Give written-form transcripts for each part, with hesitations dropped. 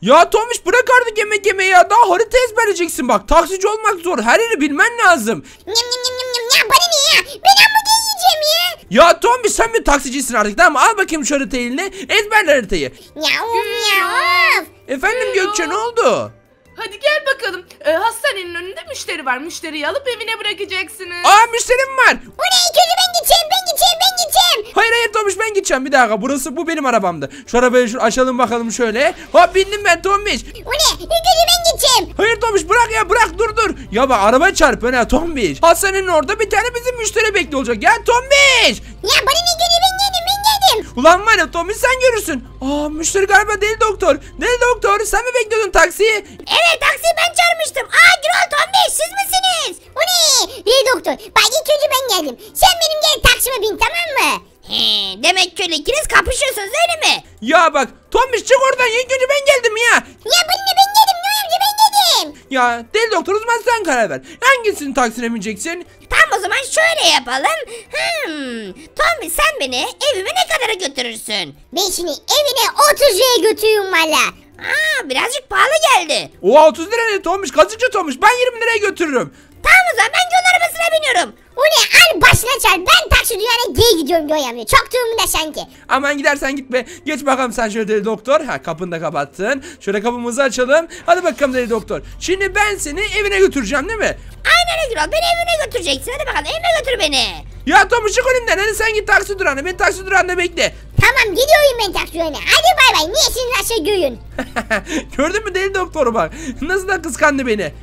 Ya Tomiş bırak artık yemek yemeyi ya. Daha harita ezberleyeceksin bak. Taksici olmak zor. Her yeri bilmen lazım. Nyam nyam nyam nyam nyam. Ya bana ne ya? Ben hamburger yiyeceğim ya. Ya Tomiş sen bir taksicisin artık tamam mı? Al bakayım şu haritayı eline. Ezberle haritayı. Ya of ya of. Efendim Gökçe ne oldu? Hadi gel bakalım. Hastanenin önünde müşteri var. Müşteriyi alıp evine bırakacaksınız. Aa müşterim var. O ne? İlk önce ben gideceğim ben gideceğim ben gideceğim. Hayır Tomiş ben gideceğim bir dakika. Bu benim arabamdı. Şu arabayı açalım bakalım şöyle. Hop bindim ben Tomiş. O ne? İlk önce ben gideceğim. Hayır Tomiş bırak ya bırak dur. Ya bak araba çarpıyor ha Tomiş. Hastanenin orada bir tane bizim müşteri bekliyor olacak. Ya Tomiş. Ya bana ne? İlk önce ben geldim ben geldim. Ulan var ya Tomiş sen görürsün. Aa müşteri galiba deli doktor. Deli doktor sen mi bekliyordun taksiyi? Evet taksiyi ben çağırmıştım. Aa Gürol Tombiş siz misiniz? O ne? İyi doktor. Bak ilk önce ben geldim. Sen benim gel taksime bin tamam mı? He, demek ki öyle ikiniz kapışıyorsunuz öyle mi? Ya bak Tomiş çık oradan ilk önce ben geldim ya. Ya bana ne ben geldim ne amca ben geldim. Ya deli doktor o zaman sen karar ver. Hangisinin taksine bineceksin? Tamam o zaman şöyle yapalım. Tombiş sen beni evime ne kadara götürürsün? Ben şimdi evine 30 liraya götürüyorum valla. Aa birazcık pahalı geldi. O 30 lira ne Tomiş? Kazıkçı Tomiş. Ben 20 liraya götürürüm. Tamam o zaman ben yol arabasına biniyorum. O ne al başına çal ben taksi dünyanın geri gidiyorum diyor amca. Çok durumunda sanki. Aman gidersen gitme. Geç bakalım sen şöyle deli doktor. Ha kapını da kapattın. Şöyle kapımızı açalım. Hadi bakalım deli doktor. Şimdi ben seni evine götüreceğim değil mi? Aynen öyle Gürol beni evine götüreceksin hadi bakalım evine götür beni. Ya Tomiş çık önümden. Hadi sen git taksi durağına. Beni taksi durağında bekle. Tamam gidiyorum ben taksi dönene hadi bay bay niye siz nasıl görün. Gördün mü deli doktoru bak. Nasıl da kıskandı beni.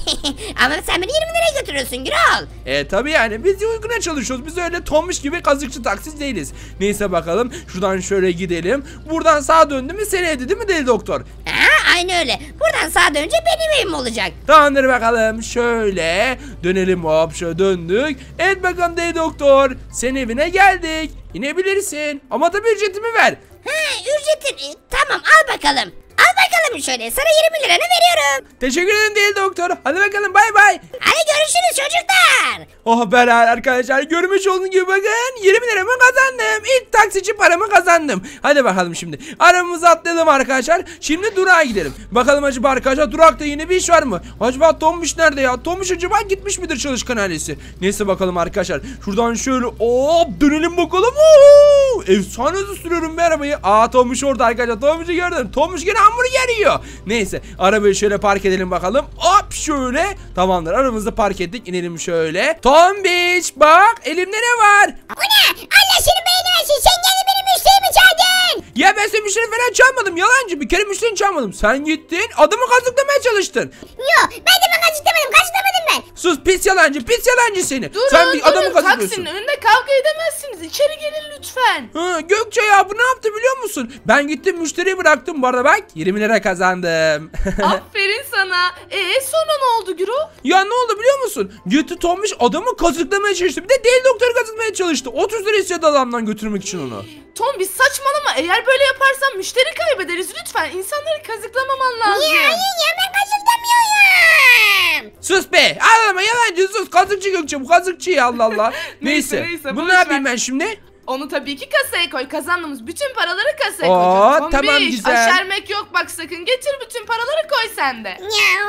Ama sen beni 20 liraya götürürsün Gürol. Tabi yani biz uyguna çalışıyoruz. Biz öyle Tomiş gibi kazıkçı taksici değiliz. Neyse bakalım şuradan şöyle gidelim. Buradan sağa döndü mü seni evde değil mi deli doktor? Aynı öyle buradan sağa dönünce benim evim olacak. Tamamdır bakalım şöyle dönelim hop şöyle döndük. Evet bakalım deli doktor senin evine geldik. İnebilirsin ama tabi ücretimi ver. Ücretin tamam al bakalım. Al bakalım şöyle sana 20 liranı veriyorum. Teşekkür ederim deli doktor. Hadi bakalım bay bay. Hadi görüşürüz çocuklar. Oh be arkadaşlar görmüş olduğunuz gibi bakın 20 liramı kazandım. İlk taksici paramı kazandım. Hadi bakalım şimdi. Arabamızı atlayalım arkadaşlar. Şimdi durağa gidelim. Bakalım acaba arkadaşlar durakta yeni bir iş var mı? Acaba Tomiş nerede ya? Tomiş acaba gitmiş midir çalışkan ailesi? Neyse bakalım arkadaşlar. Şuradan şöyle hop dönelim bakalım. Efsane hızlı sürüyorum bir arabayı. Tomiş orada arkadaşlar. Tomiş'i gördüm. Tomiş gene hamburger yiyor. Neyse arabayı şöyle park edelim bakalım. Hop şöyle. Tamamdır aramızda park ettik. İnelim şöyle. Tomiş bak elimde ne var? O ne? Allah seni beğenmesin. Sen gene benim müşterimi çaldın. Ya ben senin müşteri falan çalmadım. Yalancı bir kere müşterini çalmadım. Sen gittin adamı kazıklamaya çalıştın. Yok ben de ben kaçırtamadım ben. Sus pis yalancı seni. Durun Sen bir adamı durun kazıklıyorsun. taksinin önünde kavga edemezsiniz. İçeri gelin lütfen. Gökçe ya bu ne yaptı biliyor musun? Ben gittim müşteriyi bıraktım bu arada bak 20 lira kazandım. Aferin sana. Sonra ne oldu Gürol? Ya ne oldu biliyor musun? Gitti Tomiş adamı kazıklamaya çalıştı. Bir de deli doktoru kazıklamaya çalıştı. 30 lira istedi adamdan götürmek için onu. Tom biz saçmalama. Eğer böyle yaparsan müşteri kaybederiz. Lütfen insanları kazıklamaman lazım. Ya ben kazıklamıyorum. Sus be ağlama yalancı sus kazıkçı Gökçe bu kazıkçı ya Allah Allah. Neyse bunu ne yapayım ben şimdi? Onu tabii ki kasaya koy. Kazandığımız bütün paraları kasaya Oo, koyacağız. tamam, Tombiş, güzel. aşermek yok bak sakın. Getir bütün paraları koy sen de. Ya.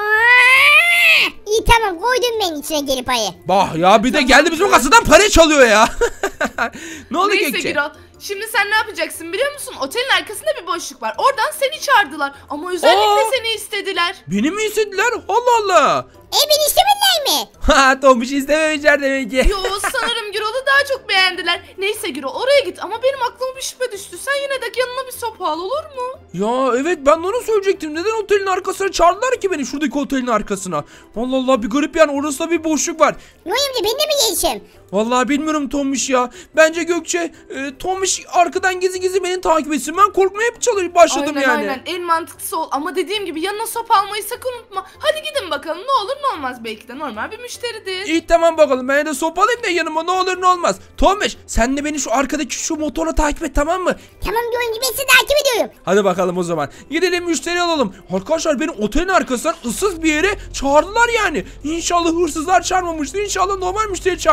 İyi tamam koydum ben içine geri payı. Bah ya bir de geldi bizim kasadan para çalıyor ya. Ne oldu Neyse Gökçe? Gürol. Şimdi sen ne yapacaksın biliyor musun? Otelin arkasında bir boşluk var. Oradan seni çağırdılar. Ama özellikle seni istediler. Beni mi istediler? Allah Allah. Beni istemediler mi? Ha Tomiş istememişler demek ki. Yo sanırım Gürol'u daha çok beğendiler. Neyse Gürol oraya git ama benim aklıma bir şüphe düştü. Sen yine de yanına bir sopa al olur mu? Ya evet ben de onu söyleyecektim. Neden otelin arkasına çağırdılar ki beni şuradaki otelin arkasına? Allah Allah bir garip yani orası da bir boşluk var. Ne amca ben de mi gelişim? Vallahi bilmiyorum Tomiş ya. Bence Gökçe Tomiş arkadan gizli gizli beni takip etsin. Ben korkmaya başladım aynen, yani. Aynen en mantıklısı ol. Ama dediğim gibi yanına sopa almayı sakın unutma. Hadi gidin bakalım ne olur ne olmaz belki de normal bir müşteridir. İyi tamam bakalım ben de sopa alayım da yanıma ne olur ne olmaz. Tomiş sen de beni şu arkadaki şu motorla takip et tamam mı? Tamam diyorum ben sizi takip ediyorum. Hadi bakalım o zaman. Gidelim müşteri alalım. Arkadaşlar beni otelin arkasından ıssız bir yere çağırdılar yani. İnşallah hırsızlar çağırmamıştır. İnşallah normal müşteri çağırmıştır.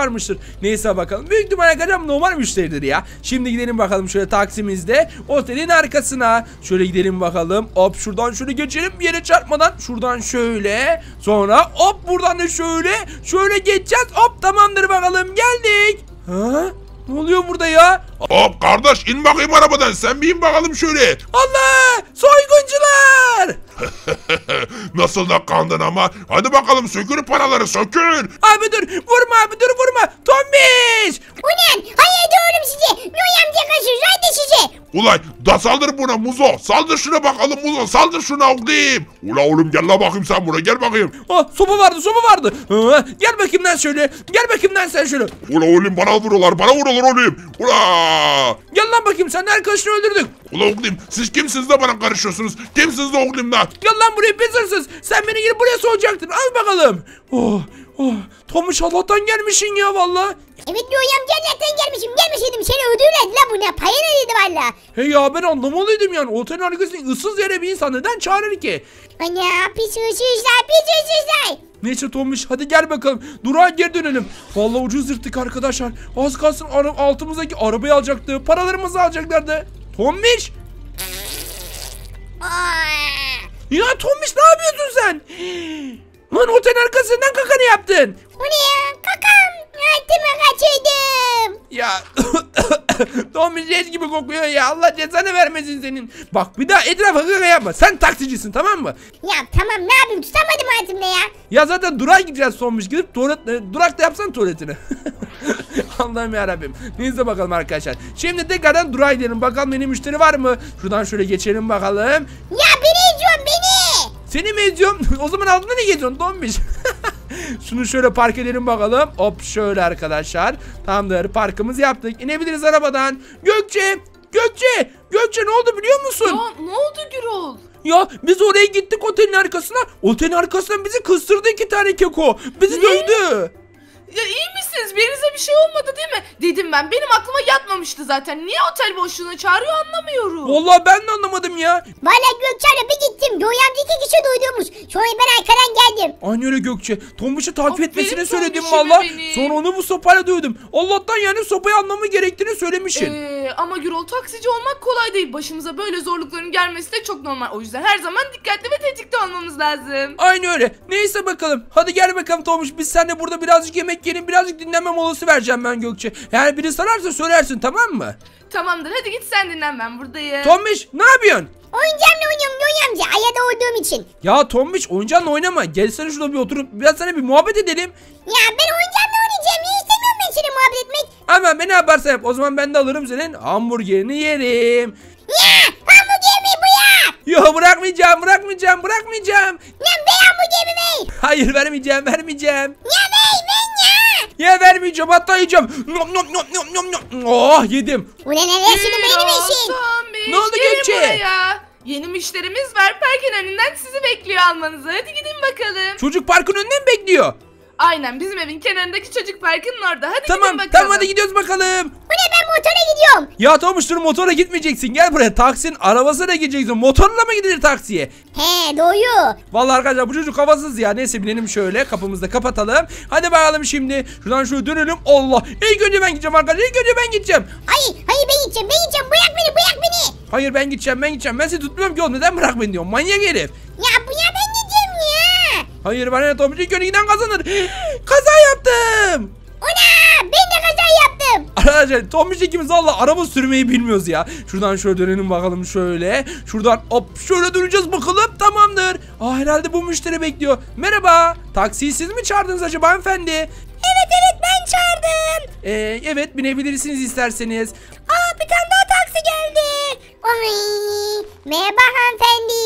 Neyse bakalım. Büyük ihtimalle arkadaşlar normal müşteridir ya. Şimdi gidelim bakalım şöyle taksimizde otelin arkasına. Şöyle gidelim bakalım. Hop şuradan şöyle geçelim yere çarpmadan. Şuradan şöyle. Sonra hop buradan da şöyle geçeceğiz. Hop tamamdır bakalım geldik. Ha? Ne oluyor burada ya? Hop kardeş in bakayım arabadan, sen bir in bakalım şöyle. Allah! Soyguncular! Nasıl da kandın ama. Hadi bakalım sökür paraları sökür. Abi dur vurma abi dur vurma. Tombiş! Ulan hayır diyorum size. Noy amca kaçır hadi size. Ulay da saldır buna Muzo. Saldır şuna bakalım Muzo. Saldır şuna oğlum. Ula oğlum gel la bakayım sen buraya, gel bakayım. Ah sopa vardı. Gel bakayım lan şöyle. Gel bakayım lan sen şöyle. Ula oğlum bana vuruyorlar oğlum. Ula. Gel lan bakayım sen arkadaşını öldürdük. Ula oğlum siz kimsiniz de bana karışıyorsunuz? Kimsiniz de oğlum da? Gel lan buraya pis hırsız. Sen beni girip buraya soğuyacaktın. Al bakalım. Oh. Tomuş Allah'tan gelmişsin ya valla. Evet Noy amca nereden gelmişim. Gelmeseydim seni öldürürlerdi la bu ne. Payına valla. Hey ya ben anlamalıydım yani. Otelin arkasında ıssız yere bir insan neden çağırır ki? Ana pis hırsızlar. Neyse Tomuş hadi gel bakalım. Durağa geri dönelim. Vallahi ucuz yırttık arkadaşlar. Az kalsın altımızdaki arabayı alacaktı. Paralarımızı alacaklardı. Tomuş. Ya Tomuş ne yapıyorsun sen? Lan otelin arkasından kakanı yaptın. Bu ne ya? Kakam. Altıma kaçırdım. Ya Tomuş leş gibi kokuyor ya. Allah cezanı vermesin senin. Bak bir daha etrafa kaka yapma. Sen taksicisin tamam mı? Ya tamam ne yapayım tutamadım altımda ya. Ya zaten durağa gideceğiz Tomuş. Gidip durakta yapsan tuvaletini. Allah'ım yarabbim. Neyse bakalım arkadaşlar. Şimdi tekrardan durağa gidelim. Bakalım benim müşteri var mı? Şuradan şöyle geçelim bakalım. Ya beni eziyorsun beni. Seni mi eziyorum? O zaman altında ne geziyorsun Tombiş? Şunu şöyle park edelim bakalım. Hop şöyle arkadaşlar. Tamamdır parkımızı yaptık. İnebiliriz arabadan. Gökçe ne oldu biliyor musun? Ya ne oldu Gürol? Ya biz oraya gittik otelin arkasına. Otelin arkasından bizi kıstırdı 2 tane keko. Bizi dövdü. Ya iyi misiniz? Birinize bir şey olmadı değil mi? Dedim ben. Benim aklıma yatmamıştı zaten. Niye otel boşluğuna çağırıyor anlamıyorum. Vallahi ben de anlamadım ya. Valla Gökçen'le bir gittim. Noy amca 2 kişi duyduymuş. Sonra ben arkadan geldim. Aynı öyle Gökçe. Tombiş'i takip Aferin etmesini söyledim Tombiş'ime valla. benim. Sonra onu bu sopayla dövdüm. Allah'tan yani sopayı anlamı gerektiğini söylemişsin. Ama Gürol taksici olmak kolay değil. Başımıza böyle zorlukların gelmesi de çok normal. O yüzden her zaman dikkatli ve tetikte olmamız lazım. Aynı öyle. Neyse bakalım. Hadi gel bakalım Tombiş. Biz seninle burada birazcık yemek yiyelim. Birazcık dinlenme molası vereceğim ben Gökçe. Eğer biri sararsa söylersin tamam mı? Tamamdır hadi git sen dinlen, ben buradayım. Tombiş ne yapıyorsun? Oyuncağımla oynuyorum Noy amca. Ayada olduğum için. Ya Tombiş oyuncağınla oynama. Gelsene şurada bir oturup biraz sana bir muhabbet edelim. Ya ben oyuncağımla oynayacağım. Niye istemiyorum ben seninle muhabbet etmek? Hemen ne yaparsan yap. O zaman ben de alırım senin hamburgerini yerim. Ya hamburger mi bu ya? Yo bırakmayacağım. Lan be hamburger mi? Hayır vermeyeceğim. Ya ben ya. Ya vermeyeceğim hatta yiyeceğim. Nom nom nom nom nom nom. Oh yedim. Ulan neresini benim işin? Tombiş, Ne oldu gelin Gökçe? buraya. Yeni müşterimiz var. Parkın önünden sizi bekliyor almanızı. Hadi gidin bakalım. Çocuk parkın önünden mi bekliyor? Aynen bizim evin kenarındaki çocuk parkının orada. Hadi gidin Tamam bakalım. hadi gidiyoruz bakalım. Bu ne ben motora gidiyorum. Ya Tomuş dur motora gitmeyeceksin. Gel buraya taksinin arabasına gideceksin. Motorla mı gidilir taksiye? He doğru. Vallahi arkadaşlar bu çocuk havasız ya. Neyse binelim şöyle kapımızı da kapatalım. Hadi bakalım şimdi. Şuradan şöyle dönelim. Allah. İlk önce ben gideceğim arkadaşlar. Ben gideceğim. Hayır ben gideceğim. Bırak beni. Hayır ben gideceğim. Ben seni tutmuyorum ki oğlum. Neden bırak beni diyorum. Manyak herif. Ya ben gideceğim ya. Hayır bana ne Tomuş ilk önce giden kazanır. Kaza yaptım. Ona ben de kaza yaptım. Arkadaşlar Tomuş ikimiz valla araba sürmeyi bilmiyoruz ya. Şuradan şöyle dönelim bakalım şöyle. Şuradan hop şöyle döneceğiz bakalım tamamdır. Herhalde bu müşteri bekliyor. Merhaba. Taksiyi siz mi çağırdınız acaba hanımefendi? Evet ben çağırdım. Evet binebilirsiniz isterseniz. Bir tane daha taksi geldi. Oy. Merhaba hanımefendi.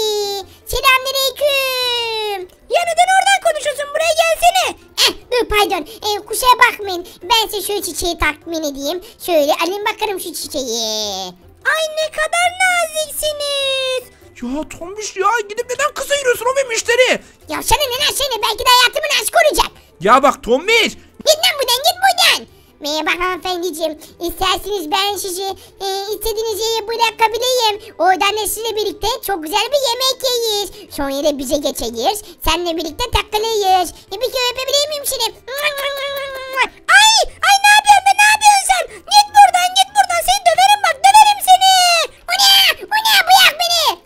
Selamünaleyküm. Ya neden oradan konuşuyorsun? Buraya gelsene. Dur pardon. Kusura bakmayın. Ben size şu çiçeği takdim edeyim. Şöyle alayım bakalım şu çiçeği. Ay ne kadar naziksiniz. Ya Tomuş ya gidip neden kısa yürüyorsun o bir müşteri. Ya sana ne belki de hayatımın aşkı olacak. Ya bak Tomuş. Git lan buradan. Merhaba hanımefendiciğim. İsterseniz ben sizi istediğiniz yere bırakabileyim. Oradan da sizle birlikte çok güzel bir yemek yeriz. Sonra da bize geçeriz. Seninle birlikte takılırız. Bir kere öpebilir miyim seni? Ay ne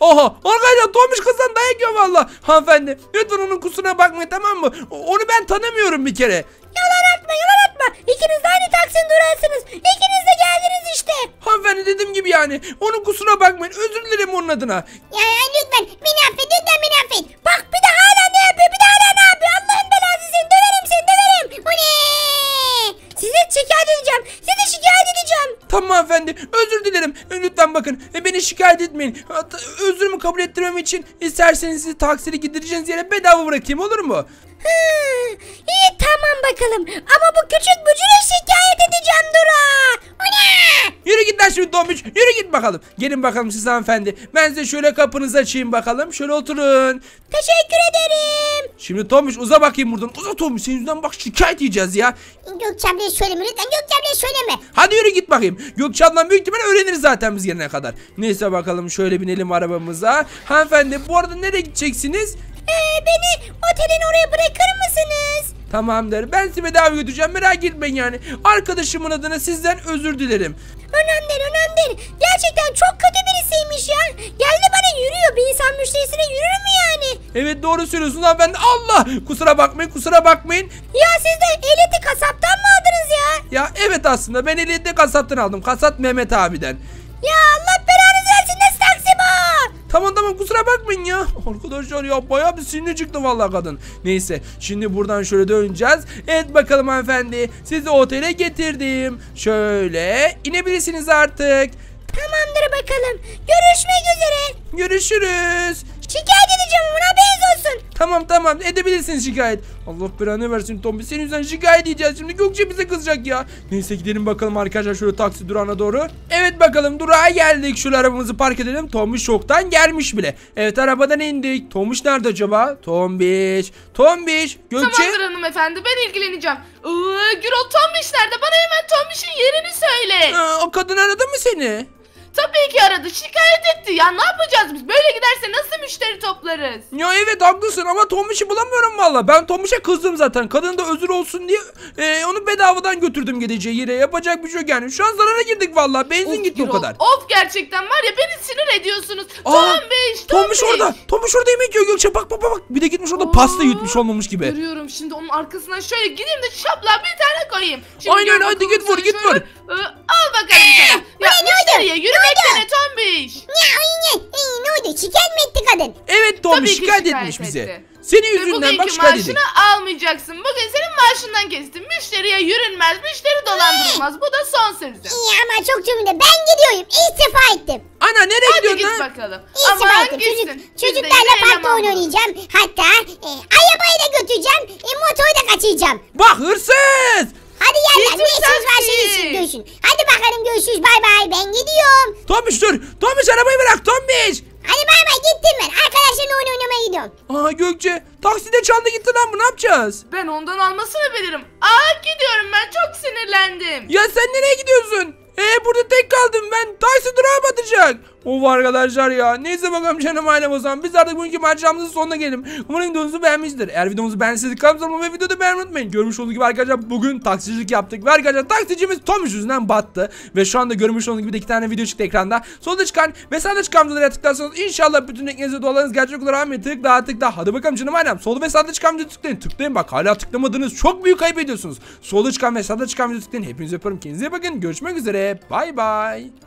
Aha arkadaşlar Tomuş kızdan dayak yiyor valla. Hanımefendi lütfen onun kusuruna bakmayın, tamam mı? Onu ben tanımıyorum bir kere. Yalan atma yalan atma. İkiniz de aynı taksinin durağısınız. İkiniz de geldiniz işte. Hanımefendi dediğim gibi yani onun kusuruna bakmayın, özür dilerim onun adına. Ya lütfen beni affet lütfen beni affet. Bak bir de hala ne yapıyor bir de hala ne yapıyor. Allah'ın belası seni döverim seni döverim. Bu ne? Sizi şikayet edeceğim. Sizi şikayet edeceğim. Tamam hanımefendi, özür dilerim. Lütfen bakın beni şikayet etmeyin. Özrümü kabul ettirmem için isterseniz sizi taksiyle gideceğiniz yere bedava bırakayım, olur mu? İyi tamam bakalım. Ama bu küçük bücüre şikayet edeceğim Dura. Bu ne? Yürü git lan şimdi Tomuş, yürü git bakalım. Gelin bakalım siz hanımefendi. Ben size şöyle kapınızı açayım bakalım. Şöyle oturun. Teşekkür ederim. Şimdi Tomuş uza bakayım buradan. Uza Tomuş, senin yüzünden bak şikayet yiyeceğiz ya. Gökçe ablaya söyleme lütfen Gökçe ablaya söyleme. Hadi yürü git bakayım. Gökçe ablam büyük ihtimalle öğrenir zaten biz gelene kadar. Neyse bakalım şöyle binelim arabamıza. Hanımefendi bu arada nereye gideceksiniz? Beni otelin oraya bırakır mısınız? Tamamdır. Ben sizi bedava götüreceğim. Merak etmeyin yani. Arkadaşımın adına sizden özür dilerim. Önemli değil önemli değil. Gerçekten çok kötü birisiymiş ya. Geldi bana yürüyor. Bir insan müşterisine yürür mü yani? Evet doğru söylüyorsun hanımefendi. Allah! Kusura bakmayın, kusura bakmayın. Ya siz de ehliyeti kasaptan mı aldınız ya? Ya evet aslında ben ehliyeti kasaptan aldım. Kasap Mehmet abiden. Ya Allah belanızı versin, nasıl taksi bu? Tamam kusura bakmayın ya. Arkadaşlar ya bayağı bir sinirli çıktı vallahi kadın. Neyse şimdi buradan şöyle döneceğiz. Evet bakalım hanımefendi. Sizi otele getirdim. Şöyle inebilirsiniz artık. Tamamdır bakalım. Görüşmek üzere. Görüşürüz. Şikayet edeceğim ona haberiniz olsun. Tamam edebilirsiniz şikayet. Allah belanı versin Tombi, senin yüzünden şikayet edeceğiz şimdi. Gökçe bize kızacak ya. Neyse gidelim bakalım arkadaşlar şöyle taksi durağına doğru. Evet bakalım durağa geldik. Şöyle arabamızı park edelim. Tombiş çoktan gelmiş bile. Evet arabadan indik. Tombiş nerede acaba? Tombiş. Gökçe. Tamamdır hanımefendi, ben ilgileneceğim. Gürol Tombiş nerede? Bana hemen Tombiş'in yerini söyle. O kadın aradı mı seni? Tabii ki aradı, şikayet etti. Ya ne yapacağız biz? Böyle giderse nasıl müşteri toplarız? Ya evet haklısın ama Tombiş'i bulamıyorum valla. Ben Tombiş'e kızdım zaten. Kadın da özür olsun diye onu bedavadan götürdüm gideceği yere. Yapacak bir şey yok yani. Şu an zarara girdik valla. Benzin gitti Gürol, o kadar. Of gerçekten var ya, beni sinir ediyorsunuz. Tombiş orada. Tombiş orada yemek yiyor Gökçe. Bak. Bir de gitmiş orada pasta yutmuş olmamış gibi. Görüyorum, şimdi onun arkasından şöyle gideyim de şapla bir tane koyayım. Şimdi Aynen, gel hadi bakalım git vur, sana git vur. şöyle. Al bakalım sana. Ya müşteriye yürümek de ne Tombiş? Ne oldu? Şikayet mi etti kadın? Evet Tabii Tombiş ki şikayet şikayet etmiş bize. etti. Senin Ve yüzünden bak bugünkü şikayet ettik. maaşını almayacaksın. Bugün senin maaşından kestim. Müşteriye yürünmez, müşteri dolandırılmaz. Bu da son sözüm. İyi ama çok cümle. Ben gidiyorum. İstifa ettim. Ana nereye Hadi gidiyorsun git lan? bakalım. İstifa Aman ettim. gitsin. Çocuklarla parkta oyun oynayacağım. Hatta arabayı da götüreceğim. Motoru da kaçıracağım. Bak hırsız. Hadi gel lan. Gitsin Ne işiniz var taksi. şey görüşün. Hadi bakalım görüşürüz. Bay bay. Ben gidiyorum. Tombiş dur. Tombiş arabayı bırak Tombiş. Hadi bay bay gittim ben. Arkadaşlarımla oyun oynamaya gidiyorum. Aa Gökçe takside çaldı gitti lan, bu ne yapacağız? Ben ondan almasını bilirim. Gidiyorum, ben çok sinirlendim. Ya sen nereye gidiyorsun? Burada tek kaldım ben. Taksi durağa batacak. Of arkadaşlar ya. Neyse bakalım canım ailem o zaman. Biz artık bugünkü maceramızın sonuna gelelim. Umarım videomuzu beğenmiştir. Eğer videomuzu beğendiyseniz kanalımıza abone olmayı ve videoda beğenmeyi unutmayın. Görmüş olduğunuz gibi arkadaşlar bugün taksicilik yaptık. Ve arkadaşlar taksicimiz Tomuş yüzünden battı. Ve şu anda görmüş olduğunuz gibi de 2 tane video çıktı ekranda. Solda çıkan ve sağda çıkan videolara tıklarsanız inşallah bütün ekmeğinize dualarınız gerçek olur. Ahmet tıkla. Hadi bakalım canım ailem. Solda ve sağda çıkan videoya tıklayın. Tıklayın bak, hala tıklamadınız. Çok büyük kayıp ediyorsunuz. Solda çıkan ve sağda çıkan videoya tıklayın. Hepinizi öpüyorum. Kendinize iyi bakın. Görüşmek üzere. Bay bay.